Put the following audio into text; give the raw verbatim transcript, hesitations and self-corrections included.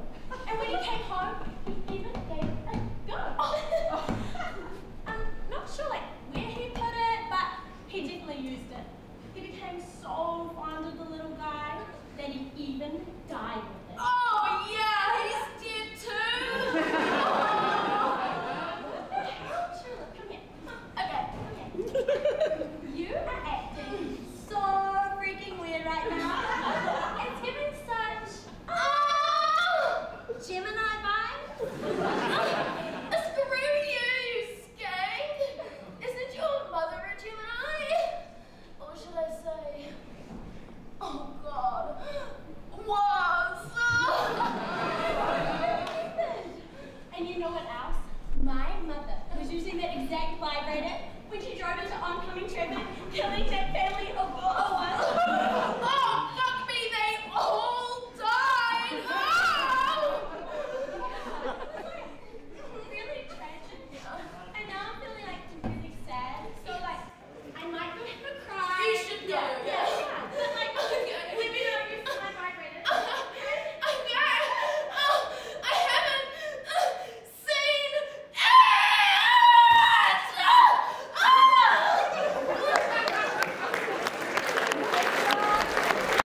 And when he came home, he even gave it a go. I'm not sure like where he put it, but he definitely used it. He became so fond of the little guy that he even died with it. Oh yeah, he's dead too. Tulip, come here. Okay. Come here. You are acting so freaking weird right now. It's giving such oh, Gemini vibes.